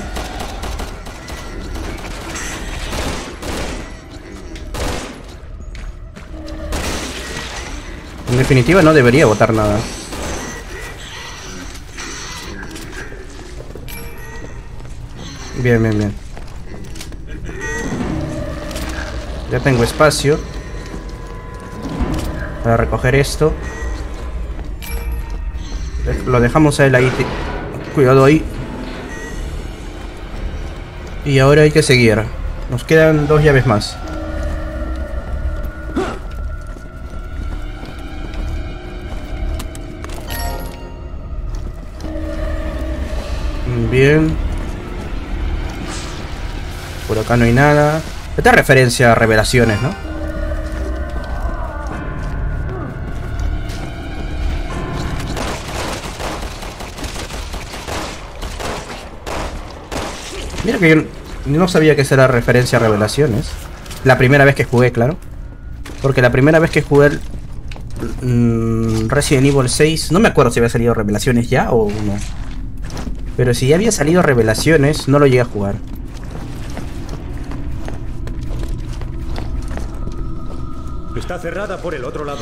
En definitiva no debería botar nada. Bien, bien, bien. Ya tengo espacio para recoger esto. Lo dejamos a él ahí. Cuidado ahí. Y ahora hay que seguir. Nos quedan dos llaves más. Bien. Por acá no hay nada. Esta es referencia a revelaciones, ¿no? Mira que yo no sabía que esa era referencia a revelaciones. La primera vez que jugué, claro. Porque la primera vez que jugué el, mmm, Resident Evil seis, no me acuerdo si había salido revelaciones ya o no. Pero si ya había salido revelaciones, no lo llegué a jugar. Está cerrada por el otro lado.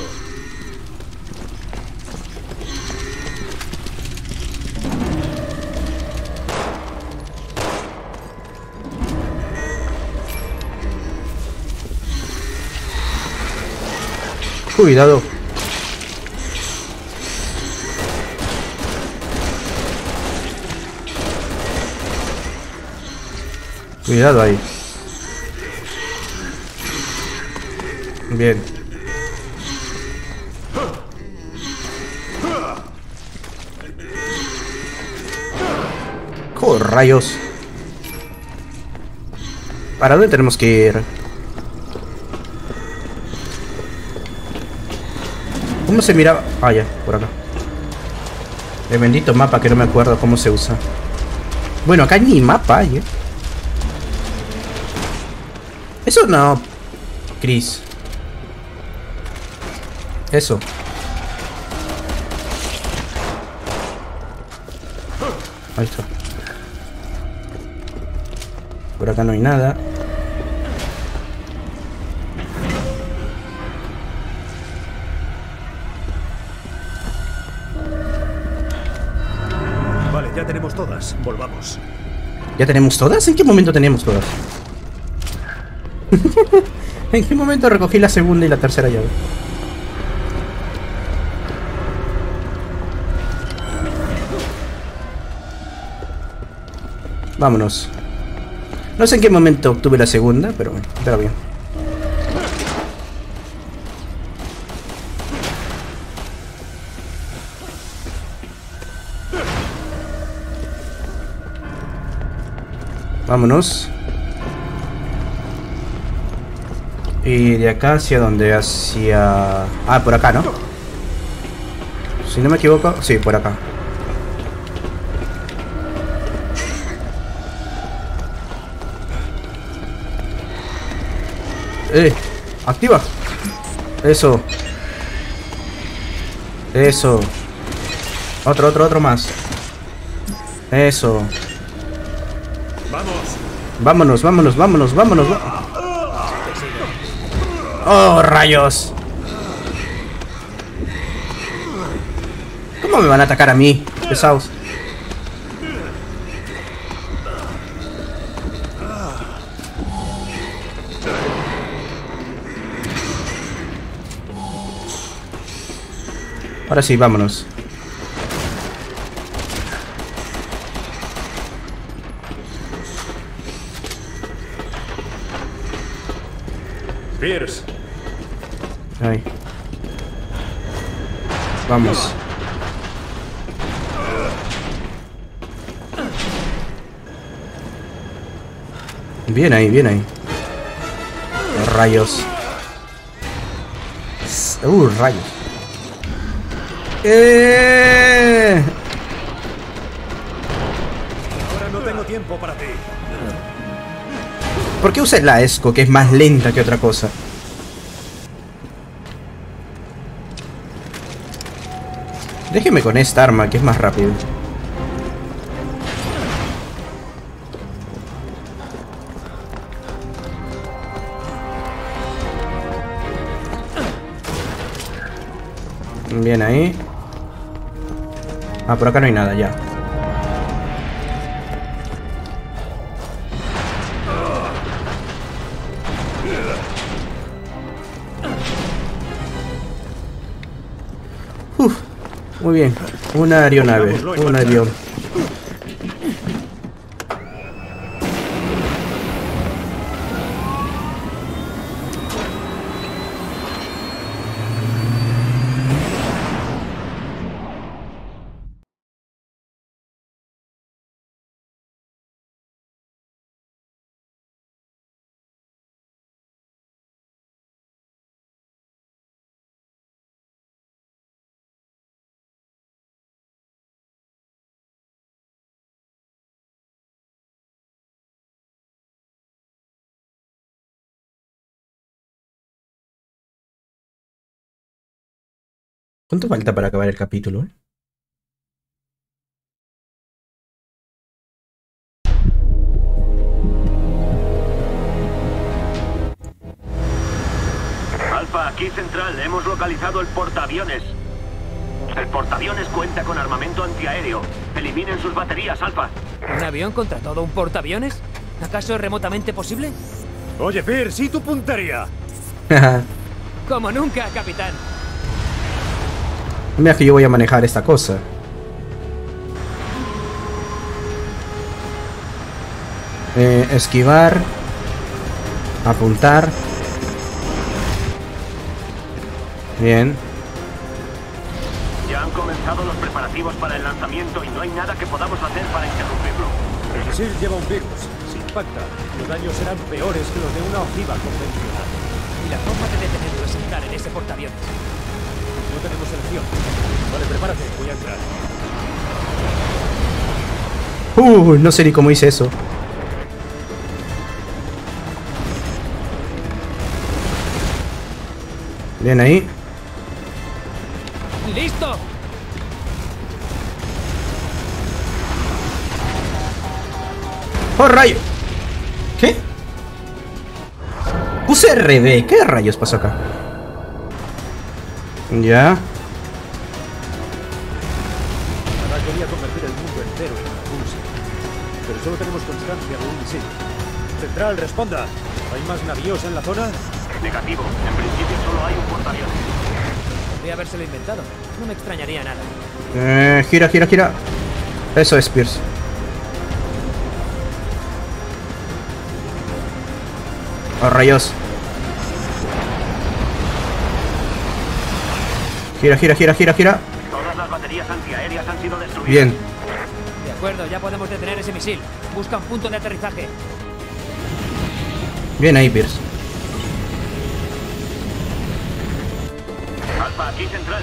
Cuidado. Cuidado ahí. Bien. ¡Oh, rayos! ¿Para dónde tenemos que ir? ¿Cómo se miraba? Ah, ya, por acá. El bendito mapa que no me acuerdo cómo se usa. Bueno, acá ni mapa hay, ¿eh? Eso no, Chris. Eso. Ahí está. Por acá no hay nada. Vale, ya tenemos todas. Volvamos. ¿Ya tenemos todas? ¿En qué momento teníamos todas? ¿En qué momento recogí la segunda y la tercera llave? Vámonos. No sé en qué momento obtuve la segunda, pero bueno, está bien. Vámonos. Y de acá hacia donde, hacia... Ah, por acá, ¿no? Si no me equivoco, sí, por acá. Eh, activa. Eso. Eso. Otro, otro, otro más. Eso. Vamos. Vámonos, vámonos, vámonos, vámonos. ¡Oh, rayos! ¿Cómo me van a atacar a mí? Pesados. Ahora sí, vámonos. Pierce. Ahí. Vamos. Bien ahí, bien ahí. Los rayos. Uh, rayos. Eh. Ahora no tengo tiempo para ti. ¿Por qué usas la Esco, que es más lenta que otra cosa? Déjeme con esta arma, que es más rápido. Bien ahí. Ah, por acá no hay nada, ya. Uf, muy bien. Una aeronave, un avión. ¿Cuánto falta para acabar el capítulo, eh? Alfa, Aquí Central, hemos localizado el portaaviones. El portaaviones cuenta con armamento antiaéreo. Eliminen sus baterías, Alpha. ¿Un avión contra todo un portaaviones? ¿Acaso es remotamente posible? Oye, Pierce, ¿y tu puntería? Como nunca, capitán. Mira que yo voy a manejar esta cosa. Eh, esquivar. Apuntar. Bien. Ya han comenzado los preparativos para el lanzamiento y no hay nada que podamos hacer para interrumpirlo. El misil lleva un virus. Si impacta, los daños serán peores que los de una ojiva convencional. Y la forma de detenerlo es entrar en ese portaaviones. No tenemos elección. Vale, prepárate, voy a entrar. Uh, no sé ni cómo hice eso. Bien ahí. ¡Listo! ¡Oh, rayo! ¿Qué? Puse R B. ¿Qué rayos pasó acá? Ya. Ahora quería convertir el mundo entero en Rusia. Pero solo tenemos constancia de un misil. Central, responda. ¿Hay más navíos en la zona? Negativo. En principio solo hay un portaaviones. Podría habérselo inventado. No me extrañaría nada. Eh, gira, gira, gira. Eso es, Pierce. Oh, rayos. Gira, gira, gira, gira, gira. Todas las baterías antiaéreas han sido destruidas. Bien. De acuerdo, ya podemos detener ese misil. Busca un punto de aterrizaje. Bien ahí, Pierce. Alpha, aquí Central.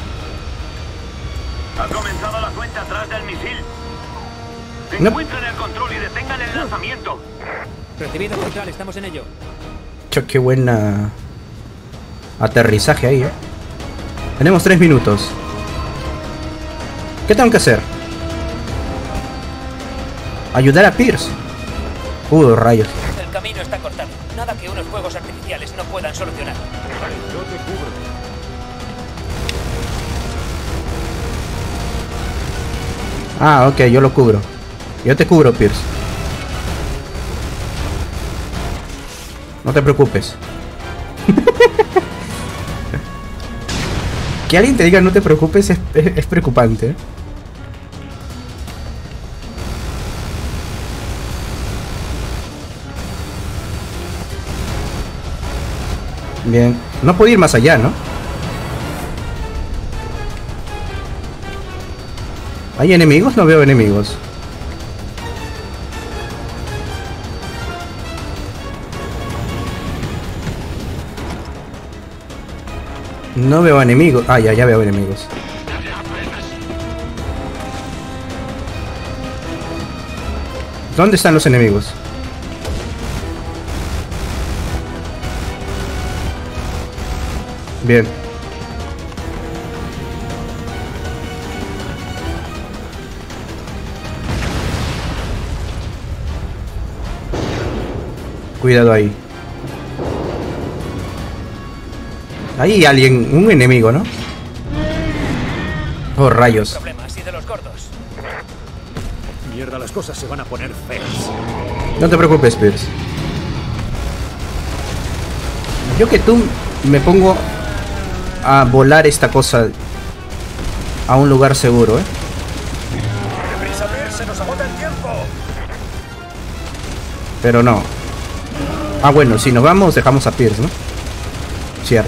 Ha comenzado la cuenta atrás del misil. No. Encuentren el control y detengan el lanzamiento. Recibido, Central, estamos en ello. Cho, qué buena aterrizaje ahí, eh. Tenemos tres minutos. ¿Qué tengo que hacer? Ayudar a Pierce. Uh, rayos. El camino está cortado. Nada que unos fuegos artificiales no puedan solucionar. Yo te cubro. Ah, ok, yo lo cubro. Yo te cubro, Pierce. No te preocupes. Que alguien te diga no te preocupes es, es, es preocupante, ¿eh? Bien. No puedo ir más allá, ¿no? ¿Hay enemigos? No veo enemigos. No veo enemigos. Ah, ya, ya veo enemigos. ¿Dónde están los enemigos? Bien. Cuidado ahí. Ahí hay alguien, un enemigo, ¿no? Oh, rayos. Problemas y de los gordos. Mierda, las cosas se van a poner feas. No te preocupes, Pierce. Yo que tú me pongo a volar esta cosa a un lugar seguro, ¿eh? ¡Deprisa, Pierce! ¡Se nos agota el tiempo! Pero no. Ah, bueno, si nos vamos, dejamos a Pierce, ¿no? Cierto.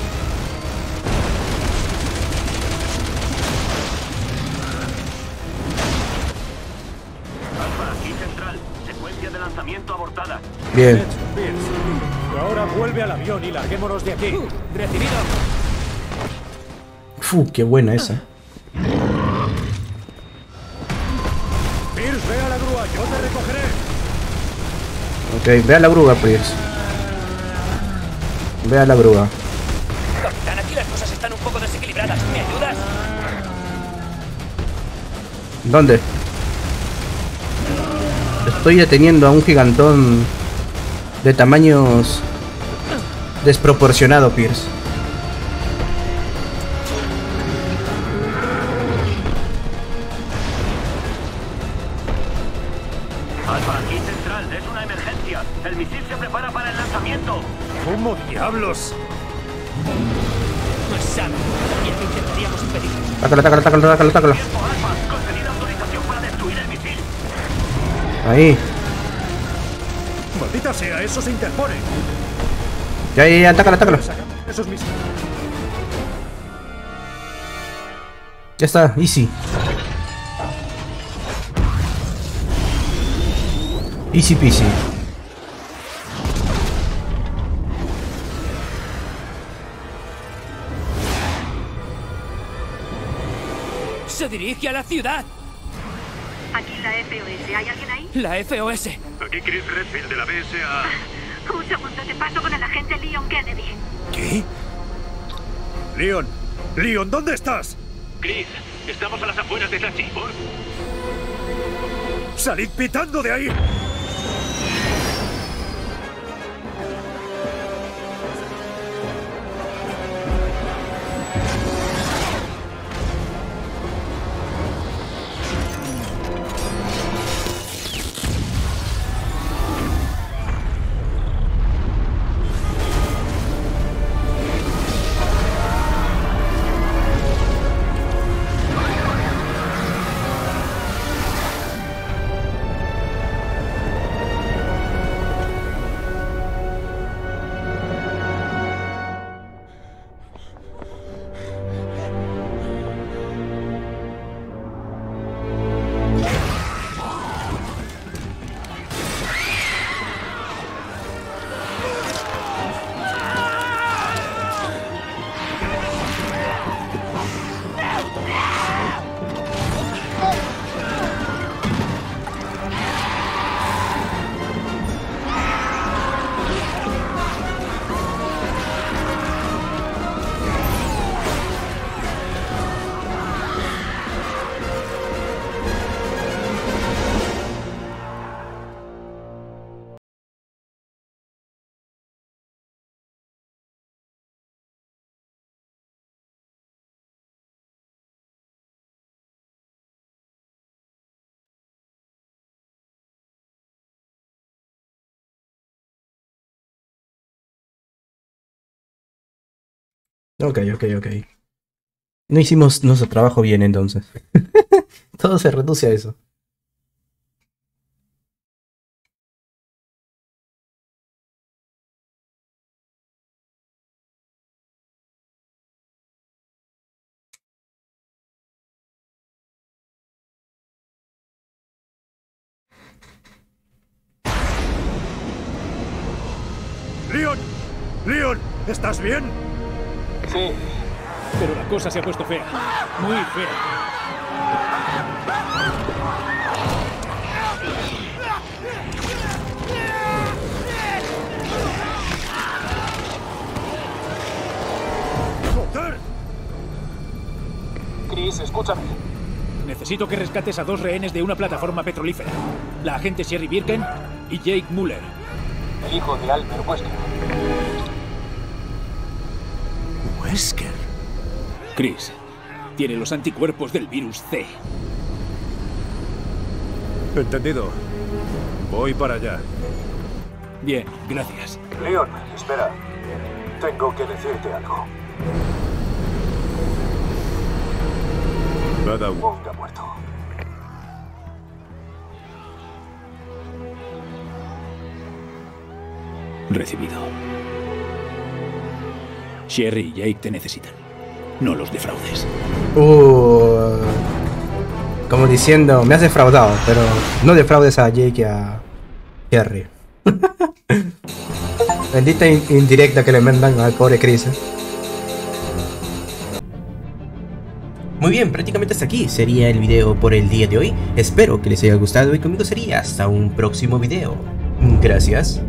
Alpha, aquí Central. Secuencia de lanzamiento abortada. Bien. Pierce. Ahora vuelve al avión y larguémonos de aquí. Recibido. Fu, qué buena esa. Pierce, ve a la grúa, yo te recogeré. Ok, ve a la grúa, Pierce. Ve a la grúa. Capitán, aquí las cosas están un poco desequilibradas. ¿Me ayudas? ¿Dónde? Estoy deteniendo a un gigantón de tamaños desproporcionado, Pierce. Aquí central, es una emergencia. El misil se prepara para el lanzamiento. ¿Cómo diablos? No es sano. Y esto intentaríamos impedir. Tácalo, tácalo, tácalo, tácalo, tácalo. Tiempo Alfa, concedida autorización para destruir el misil. Ahí. Maldita sea, eso se interpone. Ya, ya, ya, tácalo, tácalo. Esos misiles. Ya está, easy. Easy peasy. ¡Se dirige a la ciudad! Aquí la F O S. ¿Hay alguien ahí? La F O S. Aquí Chris Redfield de la B S A. Un segundo, te paso con el agente Leon Kennedy. ¿Qué? Leon. Leon, ¿dónde estás? Chris, estamos a las afueras de Tachibor. ¡Salid pitando de ahí! Ok, ok, ok. No hicimos nuestro trabajo bien entonces. Todo se reduce a eso. ¡Leon! ¡Leon! ¿Estás bien? Sí. Pero la cosa se ha puesto fea. Muy fea. ¡Joder! Chris, escúchame. Necesito que rescates a dos rehenes de una plataforma petrolífera. La agente Sherry Birken y Jake Muller. El hijo de Albert Wesker. ¿Wesker? Chris, tiene los anticuerpos del virus C. Entendido. Voy para allá. Bien, gracias. Leon, espera. Tengo que decirte algo. Nada. Wong ha muerto. Recibido. Sherry y Jake te necesitan. No los defraudes. Uh, como diciendo, me has defraudado, pero no defraudes a Jake y a Sherry. Bendita in indirecta que le mandan al pobre Chris. ¿eh? Muy bien, prácticamente hasta aquí sería el video por el día de hoy. Espero que les haya gustado y conmigo sería hasta un próximo video. Gracias.